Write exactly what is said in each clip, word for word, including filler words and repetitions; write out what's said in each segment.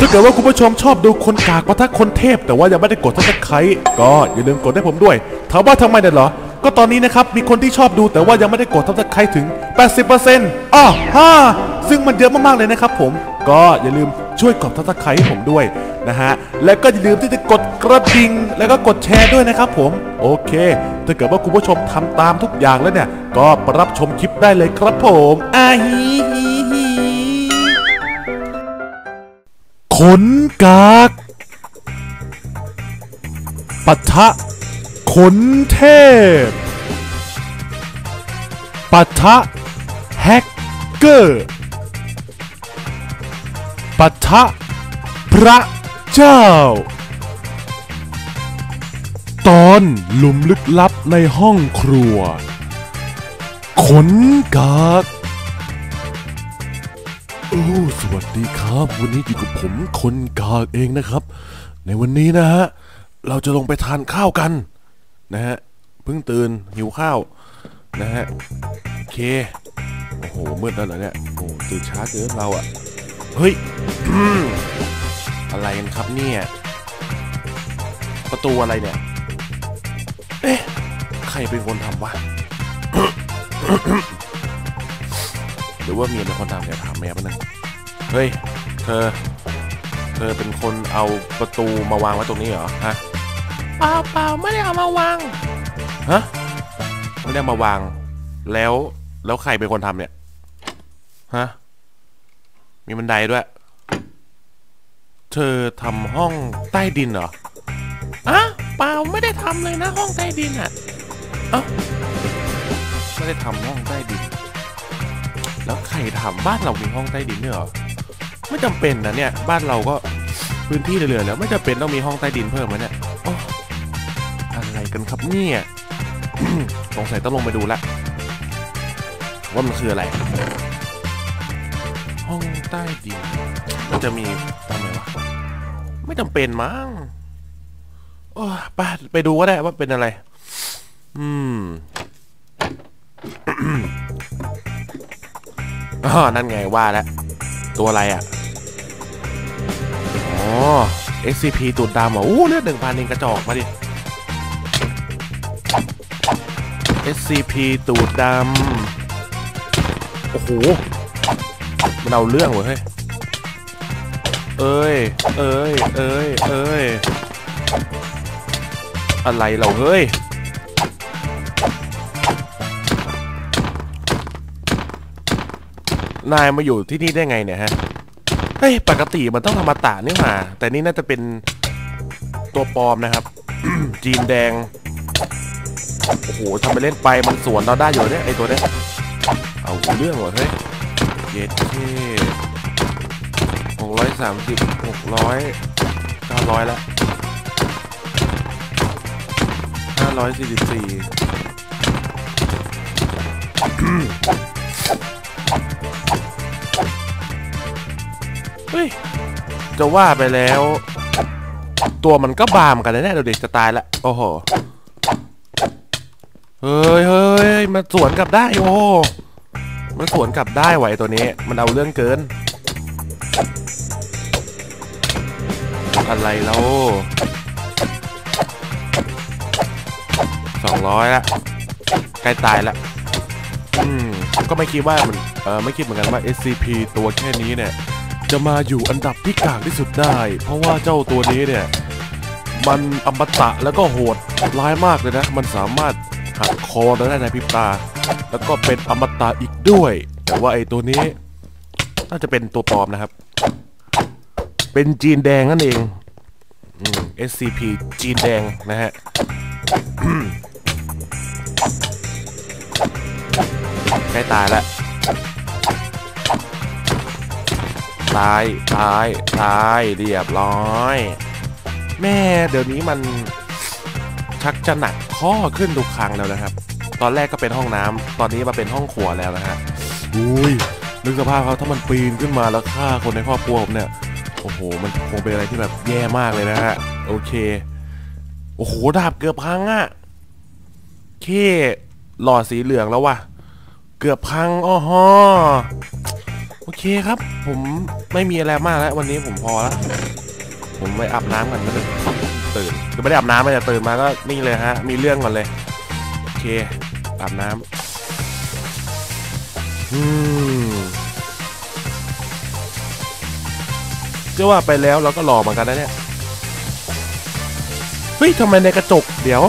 าเกิดว่าคุณผู้ชมชอบดูคนกากปะทะคนเทพแต่ว่ายังไม่ได้กดซับสไครต์ก็อย่าลืมกดให้ผมด้วยถามว่าทำไมเนี่ยเหรอก็ตอนนี้นะครับมีคนที่ชอบดูแต่ว่ายังไม่ได้กดซับสไครต์ถึง แปดสิบเปอร์เซ็นต์ อ้อฮ่าซึ่งมันเยอะมากๆเลยนะครับผมก็อย่าลืมช่วยกดซับสไครต์ให้ผมด้วยนะฮะและก็อย่าลืมที่จะกดกระดิ่งแล้วก็กดแชร์ด้วยนะครับผมโอเคถ้าเกิดว่าคุณผู้ชมทำตามทุกอย่างแล้วเนี่ยก็รับชมคลิปได้เลยครับผมอาฮีฮีฮีขนกากปะทะขนเทพปะทะแฮกเกอร์ปะทะพระเจ้าตอนหลุมลึกลับในห้องครัวขนกากโอ้สวัสดีครับวันนี้อยู่กับผมคนกากเองนะครับในวันนี้นะฮะเราจะลงไปทานข้าวกันนะฮะเพิ่งตื่นหิวข้าวนะฮะโอเคโอ้โหมืดแล้วเหรอเนี่ยโอ้ตื่นช้าเกินเราอะเฮ้ย อะไรกันครับเนี่ยประตูอะไรเนี่ยเอ๊ะใครเป็นคนทำวะ หรือว่าเมียเป็นคนทำเนี่ยถามแม่ป่ะนะเฮ้ยเธอเธอเป็นคนเอาประตูมาวางไว้ตรงนี้เหรอฮะเปล่าเปล่าไม่ได้เอามาวางฮะไม่ได้มาวางแล้วแล้วใครเป็นคนทำเนี่ยฮะมีบันไดด้วยเธอทำห้องใต้ดินเหรออะเปล่าไม่ได้ทำเลยนะห้องใต้ดินอ่ะเอ้าไม่ได้ทำห้องใต้ดินแล้วใครทำบ้านเรามีห้องใต้ดินด้วยเหรอไม่จำเป็นนะเนี่ยบ้านเราก็พื้นที่เหลือแล้วไม่จำเป็นต้องมีห้องใต้ดินเพิ่มไหมเนี่ยอะไรกันครับเนี่ย สงสัยต้องลงไปดูละว่ามันคืออะไรห้องใต้ดินมันจะมีทำไมวะไม่จำเป็นมั้งโอ้ไปไปดูก็ได้ว่าเป็นอะไรอืม อ๋อนั่นไงว่าแล้วตัวอะไรอ่ะอ๋อ เอส ซี พี ตูดดำอ่ะอู้เลือดหนึ่งพันเองกระจอกมาดิ เอส ซี พี ตูดดำโอ้โหมันเอาเรื่องเว้ยเอ้ยเอ้ยเอ้ยเอ้ยอะไรเราเฮ้ยนายมาอยู่ที่นี่ได้ไงเนี่ยฮะเฮ้ยปกติมันต้องธรรมตะนี่หว่าแต่นี่น่าจะเป็นตัวปลอมนะครับ จีนแดงโอ้โหทำไปเล่นไปมันสวนเราได้อยู่เนี่ยไอตัวเนี้ยเอาเรื่องว่ะเฮ้ยเย็ดเท่หกร้อยสามสิบหกร้อยเก้าร้อยแล้วห้าร้อยสี่สิบสี่เฮ้ยจะว่าไปแล้วตัวมันก็บามกันแน่ๆเดี๋ยวเด็กจะตายละโอ้โหเฮ้ยเฮ้ยมันสวนกลับได้โอ้มันสวนกลับได้ไหวตัวนี้มันเอาเรื่องเกินอะไรแล้วสองร้อยละใกล้ตายละอืมก็ไม่คิดว่ามันเออไม่คิดเหมือนกันว่า เอส ซี พี ตัวแค่นี้เนี่ยจะมาอยู่อันดับที่กลางที่สุดได้เพราะว่าเจ้าตัวนี้เนี่ยมันอมตะแล้วก็โหดร้ายมากเลยนะมันสามารถหักคอได้ในพริบตาแล้วก็เป็นอมตะอีกด้วยแต่ว่าไอ้ตัวนี้น่าจะเป็นตัวปลอมนะครับเป็นจีนแดงนั่นเองอืม เอส ซี พี จีนแดงนะฮะ ใกล้ตายแล้วตายตายตายเรียบร้อยแม่เดี๋ยวนี้มันชักจะหนักข้อขึ้นทุกครั้งแล้วนะครับตอนแรกก็เป็นห้องน้ำตอนนี้มาเป็นห้องครัวแล้วนะฮะอุ้ยนึกสภาพเขาถ้ามันปีนขึ้นมาแล้วฆ่าคนในครอบครัวผมเนี่ยโอ้โหมันคงเป็นอะไรที่แบบแย่มากเลยนะฮะโอเคโอ้โหดาบเกือบพังอะเคหลอดสีเหลืองแล้ววะเกือบพังอ้อฮอโอเคครับผมไม่มีอะไรมากแล้ววันนี้ผมพอแล้วผมไปอาบน้ำกันก็เลยตื่นคือไม่ได้อาบน้ำไม่แต่ตื่นมาก็นี่เลยฮะมีเรื่องก่อนเลยโอเคอาบน้ำอืมเชื่อว่าไปแล้วเราก็หล่อเหมือนกันนะเนี่ยเฮ้ยทำไมในกระจกเดี๋ยว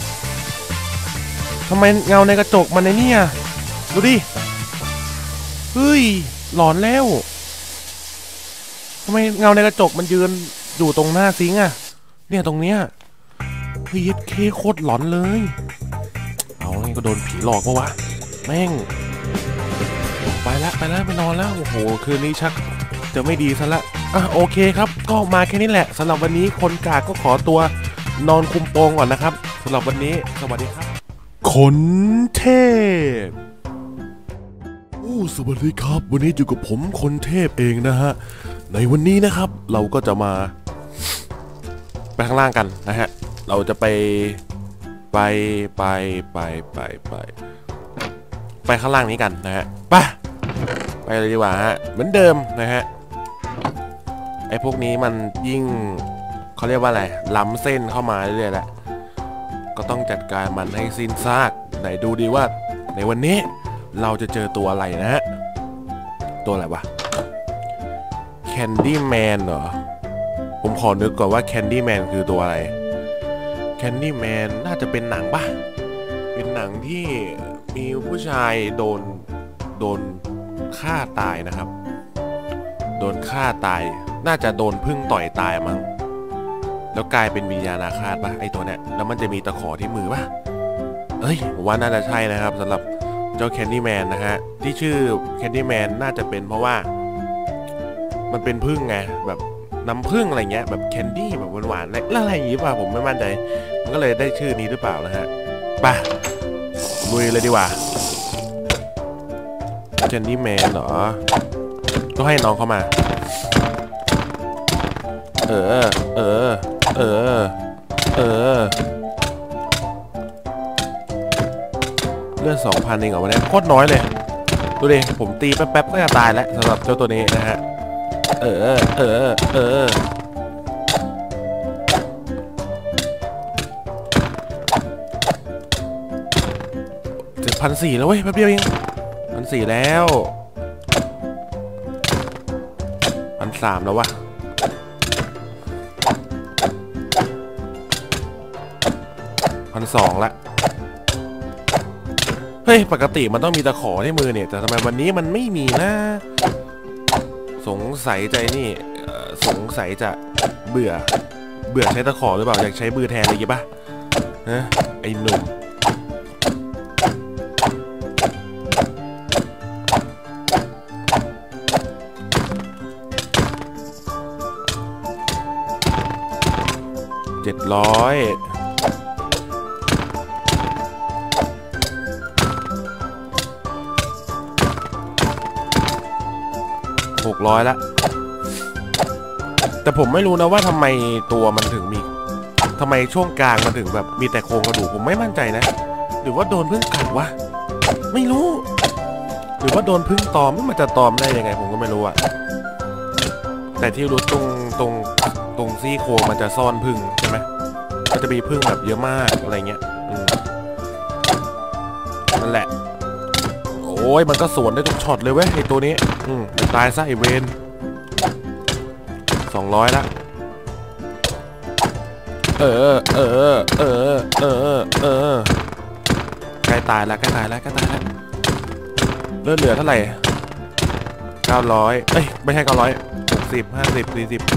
ทำไมเงาในกระจกมันในนี่อ่ะดูดิเฮ้ยหลอนแล้วทำไมเงาในกระจกมันยืนอยู่ตรงหน้าซิงค์อ่ะเนี่ยตรงเนี้ยเฮ้ยเคโคตรหลอนเลยเอาไงก็โดนผีหลอกปะวะแม่งไปแล้วไปแล้วไปนอนแล้วโอ้โหคืนนี้ชักจะไม่ดีซะละอ่ะโอเคครับก็มาแค่นี้แหละสำหรับวันนี้คนกาก็ขอตัวนอนคุมโปงก่อนนะครับสำหรับวันนี้สวัสดีครับคนเทพโอ้สวัสดีครับวันนี้อยู่กับผมคนเทพเองนะฮะในวันนี้นะครับเราก็จะมาไปข้างล่างกันนะฮะเราจะไปไปไปไปไปไปไปข้างล่างนี้กันนะฮะไปไปเลยดีกว่าฮะเหมือนเดิมนะฮะไอ้พวกนี้มันยิ่งเขาเรียกว่าอะไรล้ำเส้นเข้ามาเรื่อยๆแหละก็ต้องจัดการมันให้สิ้นซากไหนดูดีว่าในวันนี้เราจะเจอตัวอะไรนะฮะตัวอะไรวะแคนดี้แมนเหรอผมขอนึกก่อนว่าแคนดี้แมนคือตัวอะไรแคนดี้แมนน่าจะเป็นหนังป่ะเป็นหนังที่มีผู้ชายโดนโดนฆ่าตายนะครับโดนฆ่าตายน่าจะโดนพึ่งต่อยตายมั้งแล้วกลายเป็นวิญญาณอาฆาตป่ะไอตัวเนี้ยแล้วมันจะมีตะขอที่มือป่ะเอ้ยผมว่าน่าจะใช่นะครับสำหรับเจ้าแคนดี้แมนนะฮะที่ชื่อแคนดี้แมนน่าจะเป็นเพราะว่ามันเป็นพึ่งไงแบบน้ำพึ่งอะไรเงี้ยแบบแคนดี้แบบหวานๆและอะไรอย่างงี้ป่ะผมไม่มั่นใจมันก็เลยได้ชื่อนี้หรือเปล่านะฮะไปลุยเลยดีกว่าแคนดี้แมนเหรอก็ให้น้องเข้ามาเออเออเออเออเลือดสองพันเองเหรอวันนี้โคตรน้อยเลยดูดิผมตีแป๊บๆก็จะตายแล้วสำหรับเจ้าตัวนี้นะฮะเออเออเออเจ็ดพันสี่แล้วเว้ยแป๊บเดียวเองพันสี่แล้วพันสามแล้ววะพันสองละเฮ้ยปกติมันต้องมีตะขอที่มือเนี่ยแต่ทำไมวันนี้มันไม่มีนะสงสัยใจนี่สงสัยจะเบื่อเบื่อใช้ตะขอหรือเปล่าอยากใช้มือแทนอะไรอย่างงี้ป่ะฮะไอ้หนุ่มเจ็ดร้อยหกร้อยละแต่ผมไม่รู้นะว่าทำไมตัวมันถึงมีทำไมช่วงกลางมันถึงแบบมีแต่โครงกระดูกผมไม่มั่นใจนะหรือว่าโดนพึ่งกัดวะไม่รู้หรือว่าโดนพึ่งตอมมันจะตอมได้ยังไงผมก็ไม่รู้อะแต่ที่รู้ตรงตรงตรงซี่โครงมันจะซ่อนพึ่งใช่ไหมก็จะมีพึ่งแบบเยอะมากอะไรเงี้ยนั่นแหละโอ้ยมันก็สวนได้ทุกช็อตเลยเว้ยไอตัวนี้อืมตายซะไอเวนสองร้อยละเออเออเออเออเออใกล้ตายแล้วใกล้ตายแล้วใกล้ตายแล้วเลือดเหลือเท่าไหร่เก้าร้อยเอ้ยไม่ใช่เก้าร้อยหกสิบห้าสิบสี่สิบ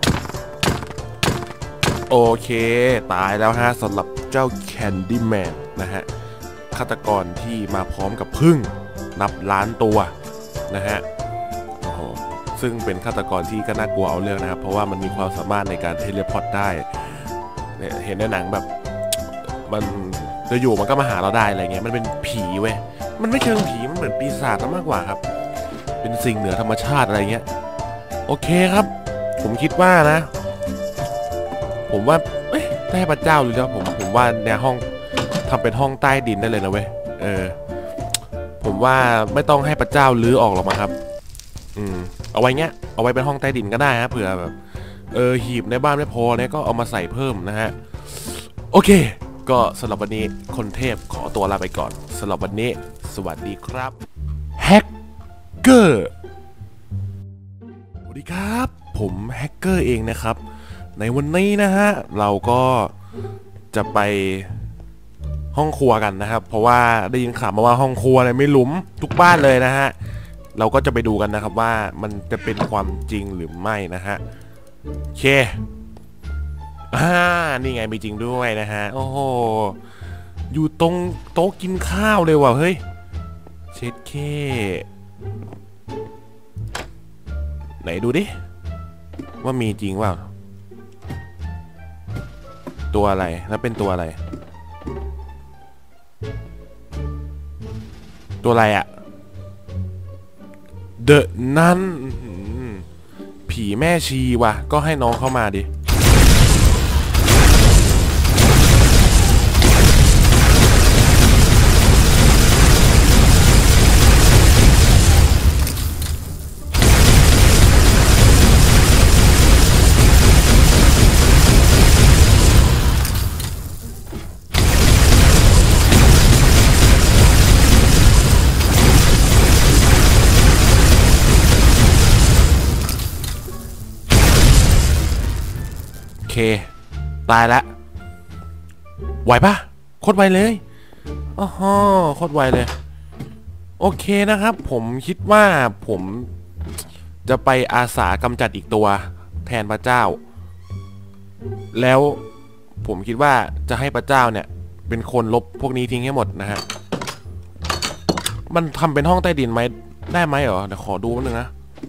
โอเคตายแล้วฮะสำหรับเจ้าแคนดี้แมนนะฮะฆาตกรที่มาพร้อมกับพึ่งนับล้านตัวนะฮะโอ้โหซึ่งเป็นฆาตกรที่ก็น่ากลัวเอาเรื่องนะครับเพราะว่ามันมีความสามารถในการเทเลพอร์ตได้เนี่ยเห็นในหนังแบบมันจะอยู่มันก็มาหาเราได้อะไรเงี้ยมันเป็นผีเว้ยมันไม่เชิงผีมันเหมือนปีศาจมากกว่าครับเป็นสิ่งเหนือธรรมชาติอะไรเงี้ยโอเคครับผมคิดว่านะผมว่าเอ้ยได้พระเจ้าหรือแล้วผมผมว่าในห้องทำเป็นห้องใต้ดินได้เลยนะเว้ยเออผมว่าไม่ต้องให้พระเจ้าลื้อออกหรอกมั้งครับอืมเอาไว้เงี้ยเอาไว้เป็นห้องใต้ดินก็ได้ฮะเผื่อแบบเออหีบในบ้านไม่พอเนี่ยก็เอามาใส่เพิ่มนะฮะโอเคก็สำหรับวันนี้คนเทพขอตัวลาไปก่อนสำหรับวันนี้สวัสดีครับแฮกเกอร์สวัสดีครับผมแฮกเกอร์เองนะครับในวันนี้นะฮะเราก็จะไปห้องครัวกันนะครับเพราะว่าได้ยินข่าวมาว่าห้องครัวเนี่ยไม่หลุมทุกบ้านเลยนะฮะเราก็จะไปดูกันนะครับว่ามันจะเป็นความจริงหรือไม่นะฮะโอเคอ่านี่ไงมีจริงด้วยนะฮะโอ้โหอยู่ตรงโต๊ะกินข้าวเลยว่ะเฮ้ยเช็ดเคไหนดูดิว่ามีจริงเปล่าตัวอะไรแล้วเป็นตัวอะไรตัวอะไรอะเดอะนั่นผีแม่ชีว่ะก็ให้น้องเข้ามาดิโอเคตายละไหวปะโคตรไวเลยอ๋อโคตรไวเลยโอเคนะครับผมคิดว่าผมจะไปอาสากำจัดอีกตัวแทนพระเจ้าแล้วผมคิดว่าจะให้พระเจ้าเนี่ยเป็นคนลบพวกนี้ทิ้งให้หมดนะฮะมันทำเป็นห้องใต้ดินไหมได้ไหมเหรอเดี๋ยวขอดูนิดนึงนะ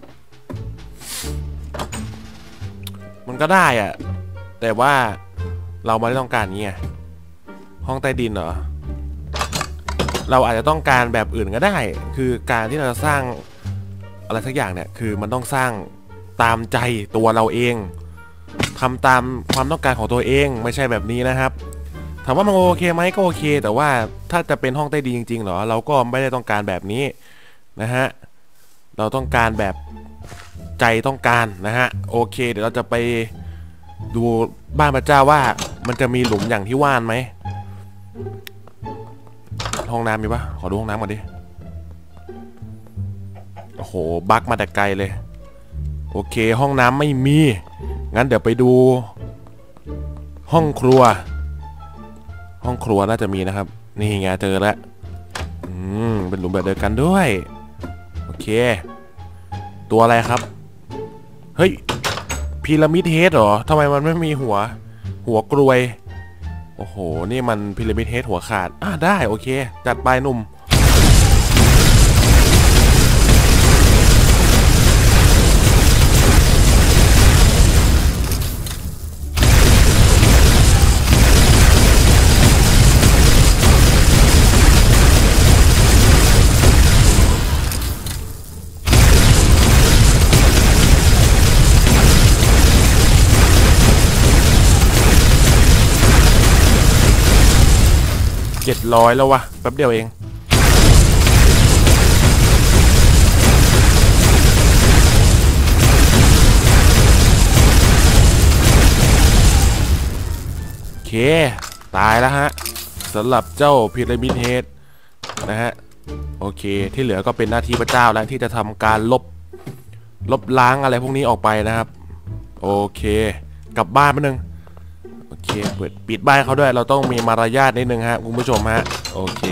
มันก็ได้อะแต่ว่าเราไม่ได้ต้องการนี้ไงห้องใต้ดินเหรอเราอาจจะต้องการแบบอื่นก็ได้คือการที่เราจะสร้างอะไรสักอย่างเนี่ยคือมันต้องสร้างตามใจตัวเราเองทำตามความต้องการของตัวเองไม่ใช่แบบนี้นะครับถามว่ามันโอเคไหมก็โอเคแต่ว่าถ้าจะเป็นห้องใต้ดินจริงๆเหรอเราก็ไม่ได้ต้องการแบบนี้นะฮะเราต้องการแบบใจต้องการนะฮะโอเคเดี๋ยวเราจะไปดูบ้านพระเจ้าว่ามันจะมีหลุมอย่างที่ว่านไหมห้องน้ำมีปะขอดูห้องน้ำก่อนดิโอ้โหบักมาแต่ไกลเลยโอเคห้องน้ำไม่มีงั้นเดี๋ยวไปดูห้องครัวห้องครัวน่าจะมีนะครับนี่ไงเจอแล้วอืมเป็นหลุมแบบเดียวกันด้วยโอเคตัวอะไรครับเฮ้ยพีระมิดเฮดเหรอทำไมมันไม่มีหัวหัวกรวยโอ้โหนี่มันพีระมิดเฮดหัวขาดอ่ะได้โอเคจัดไปหนุ่มเจ็ดร้อยแล้ววะแป๊บเดียวเองโอเคตายแล้วฮะสำหรับเจ้าพีระมิดเฮดนะฮะโอเคที่เหลือก็เป็นหน้าที่พระเจ้าแล้วที่จะทำการลบลบล้างอะไรพวกนี้ออกไปนะครับโอเคกลับบ้านแป๊บนึงโอเคเปิดปิดบ้านเขาด้วยเราต้องมีมารยาทนิดนึงฮะคุณผู้ชมฮะโอเค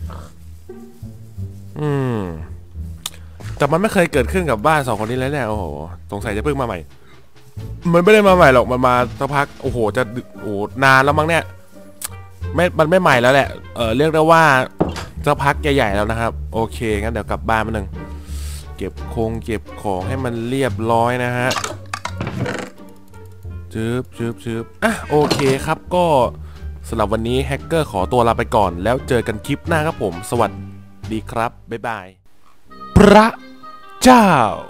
อืมแต่มันไม่เคยเกิดขึ้นกับบ้านสองคนนี้แล้วเนี่ยโอ้โหสงสัยจะเพิ่งมาใหม่มันไม่ได้มาใหม่หรอกมันมาสักพักโอ้โหจะโอ้นานแล้วมั้งเนี่ยไม่มันไม่ใหม่แล้วแหละเออเรียกได้ว่าสักพักใหญ่ๆแล้วนะครับโอเคงั้นเดี๋ยวกลับบ้านมาหนึ่งเก็บคงเก็บของให้มันเรียบร้อยนะฮะจืบจืบจืบอ่ะโอเคครับก็สำหรับวันนี้แฮกเกอร์ขอตัวลาไปก่อนแล้วเจอกันคลิปหน้าครับผมสวัสดีครับบ๊ายบายพระเจ้า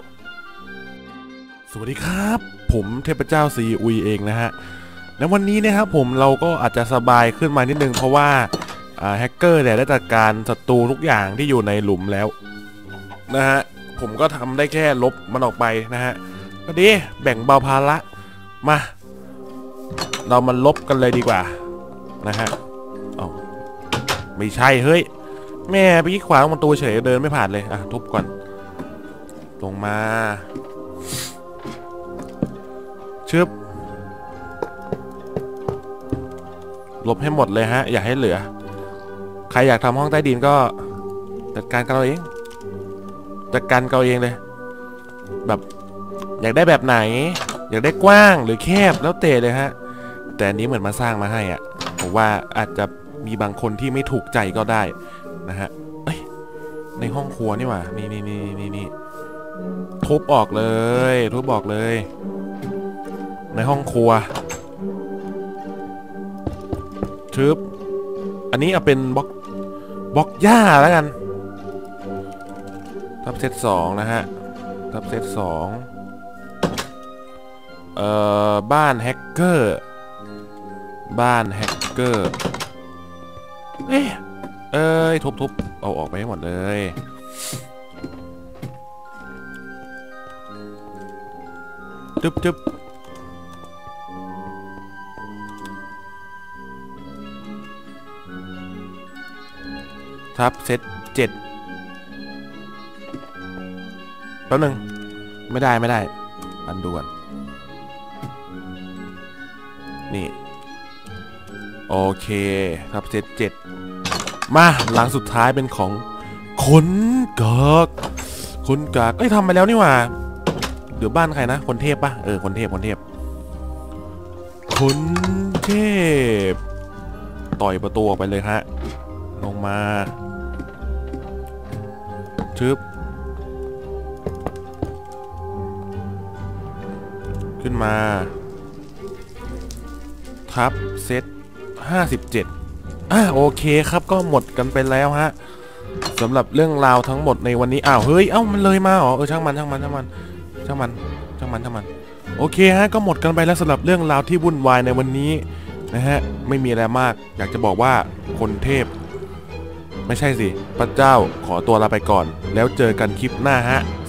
สวัสดีครับผมเทพเจ้าซีอุยเองนะฮะแล้ววันนี้นะครับผมเราก็อาจจะสบายขึ้นมานิดนึงเพราะว่าแฮกเกอร์เนี่ยได้จัดการศัตรูทุกอย่างที่อยู่ในหลุมแล้วนะฮะผมก็ทำได้แค่ลบมันออกไปนะฮะก็ดีแบ่งเบาภาระมาเรามาลบกันเลยดีกว่านะฮะอ๋อไม่ใช่เฮ้ยแม่ไปขี้ขวางมันตัวเฉยเดินไม่ผ่านเลยอ่ะทุบก่อนลงมาชึบลบให้หมดเลยฮะอย่าให้เหลือใครอยากทำห้องใต้ดินก็จัดการกันเอาเองจัดการกันเอาเองเลยแบบอยากได้แบบไหนอยากได้กว้างหรือแคบแล้วเตะเลยฮะแต่อันนี้เหมือนมาสร้างมาให้อ่ะผมว่าอาจจะมีบางคนที่ไม่ถูกใจก็ได้นะฮะเอ้ยในห้องครัวนี่หว่านี่นี่นี่นี่นี่ทุบออกเลยทุบออกเลยในห้องครัวทึบอันนี้เอาเป็นบล็อกบล็อกหญ้าแล้วกันทับเซตสองนะฮะทับเซตสองเอ่อบ้านแฮกเกอร์บ้านแฮกเกอร์เอ๊ะเอ้ยทุบๆเอาออกไปให้หมดเลยจึ๊บจึ๊บทับเซตเจ็ดแป๊บนึงไม่ได้ไม่ได้อันดูก่อนนี่โอเคทับเซตเจ็ดมาหลังสุดท้ายเป็นของคนกากคนกากเอ้ยทำไปแล้วนี่หว่าเดี๋ยวบ้านใครนะคนเทพปะเออคนเทพคนเทพคนเทพต่อยประตูออกไปเลยฮะลงมาชึบขึ้นมาทับเซตห้าสิบเจ็ดอ่ะโอเคครับก็หมดกันไปแล้วฮะสำหรับเรื่องราวทั้งหมดในวันนี้อ้าวเฮ้ยเอ้ามันเลยมาเหรอเออช่างมันช่างมันช่างมันช่างมันช่างมันช่างมันโอเคฮะก็หมดกันไปแล้วสำหรับเรื่องราวที่วุ่นวายในวันนี้นะฮะไม่มีอะไรมากอยากจะบอกว่าคนเทพไม่ใช่สิพระเจ้าขอตัวลาไปก่อนแล้วเจอกันคลิปหน้าฮะ